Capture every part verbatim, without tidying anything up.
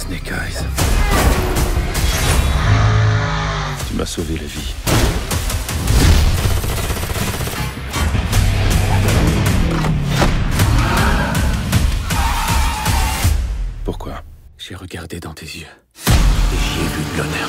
Snake Eyes. Tu m'as sauvé la vie. Pourquoi? J'ai regardé dans tes yeux et j'y ai vu de l'honneur.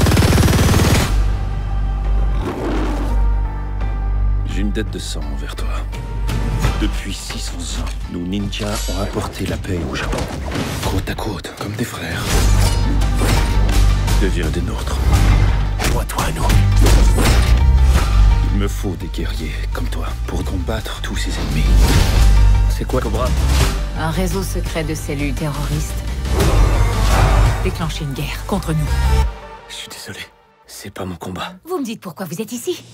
J'ai une dette de sang envers toi. Depuis six cents ans, nous ninjas ont apporté la paix au Japon. Côte à côte, comme des frères. Deviens des nôtres. Dois-toi à nous. Il me faut des guerriers comme toi pour combattre tous ces ennemis. C'est quoi, Cobra? Un réseau secret de cellules terroristes déclenche une guerre contre nous. Je suis désolé, c'est pas mon combat. Vous me dites pourquoi vous êtes ici?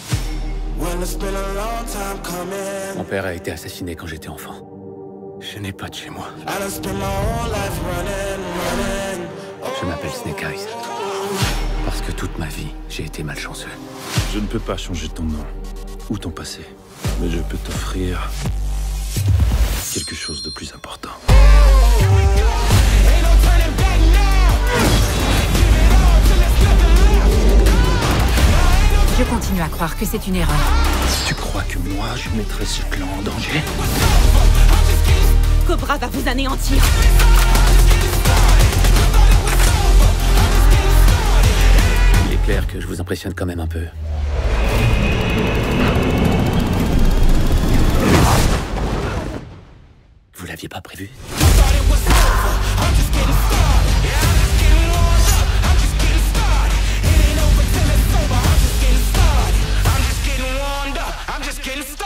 Mon père a été assassiné quand j'étais enfant. Je n'ai pas de chez moi. Je m'appelle Snake Eyes. Parce que toute ma vie, j'ai été malchanceux. Je ne peux pas changer ton nom ou ton passé, mais je peux t'offrir quelque chose de plus important. Je continue à croire que c'est une erreur. Tu crois que moi, je mettrais ce clan en danger? Cobra va vous anéantir. Il est clair que je vous impressionne quand même un peu. Vous l'aviez pas prévu? I'm just getting